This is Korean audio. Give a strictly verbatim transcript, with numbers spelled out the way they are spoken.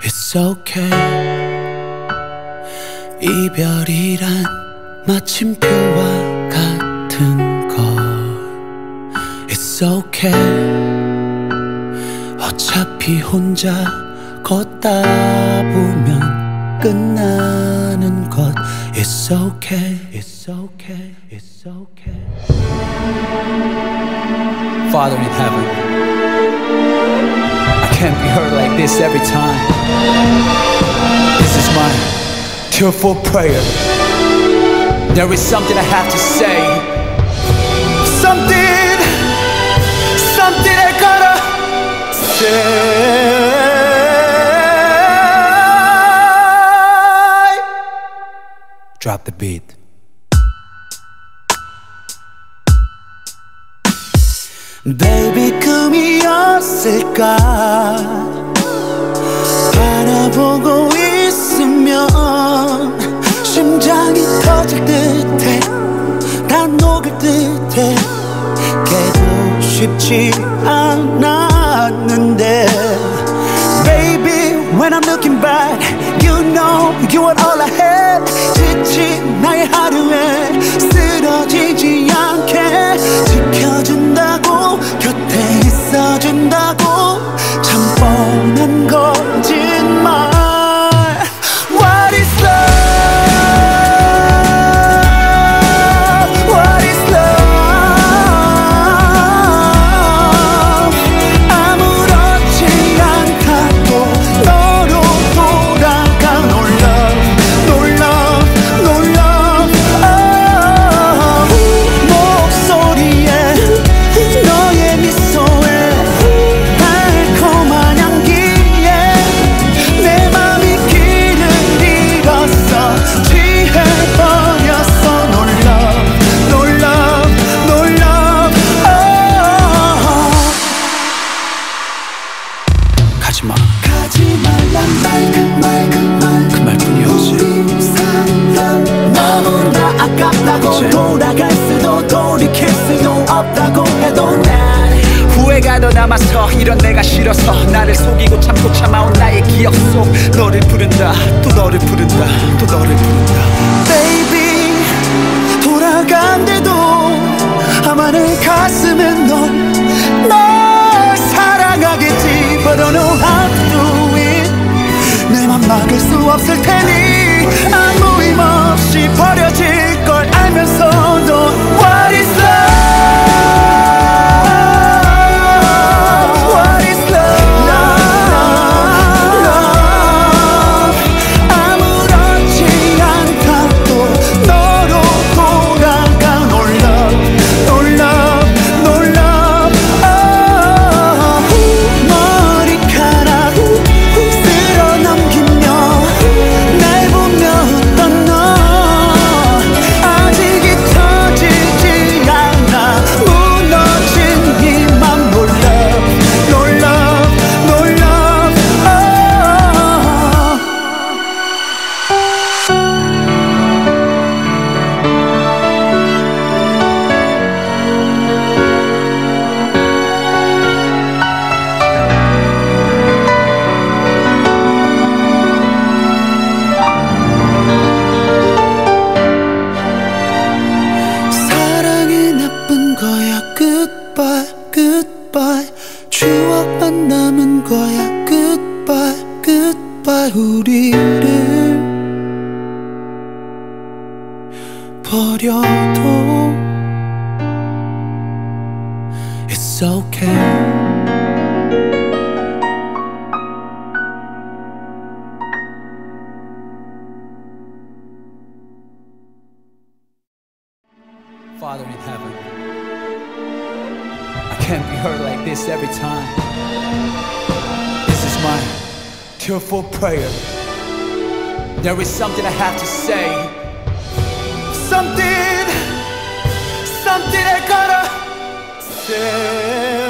It's okay. 이별이란 마침표와 같은 걸. It's okay. 어차피 혼자 걷다 보면 끝나는 것. It's okay. It's okay. It's okay. Father in heaven, I can't be hurt like this every time. This is my tearful prayer. There is something I have to say. Something, something I gotta say. Drop the beat. Baby, 꿈이었을까? 바라보고 있으면 심장이 터질 듯해. 다 녹을 듯해. 깨고 싶지 않았는데 Baby, when I'm looking back, you know you were all I had. 지친 나의 하루에 쓰러지지 않게 지켜준다고, 곁에 있어준다고. 참 뻔한 거짓말. What is love? What is love? 아무렇지 않다고 너로 돌아가. No love, no love, no love. Oh, 목소리에 너의 미소에 달콤한 향기에 내 맘이 길을 잃었어. 취해버렸어. No love, no love, no love. Oh. 가지마. 가지 말란 말, 그 말, 그 말, 그 말뿐이었지. 너무나 아깝다고. 돌아갈 수도 돌이킬 수도 없다고 해도 난 후회가 더 남아서 이런 내가 싫어서 나를 속이고 참고 참아온 나의 기억 속 너를 부른다, 또 너를 부른다, 또 너를 부른다. Baby, 돌아간대도 아마 내 가슴은 널, 널 사랑하겠지. But I don't know how to do it. 내 맘 막을 수 없을 테니 아무 힘 없이 버려질 걸 알면서도 What is love? What is love? 아무렇지 않다고 너로 돌아가. No love, no love, no love. Oh, 머리카락 쓸어 넘기며 날 보며 웃던 너 아직 잊혀지지 않아. 무너진 이 맘. No love, no love, no love. Oh. 사랑이 나쁜 거야. Goodbye, goodbye. 추억만 남은 거야. Goodbye, goodbye. 우리를 버려도 It's okay. Father in heaven, I can't be hurt like this every time. This is my tearful prayer. There is something I have to say. Something, something I gotta say.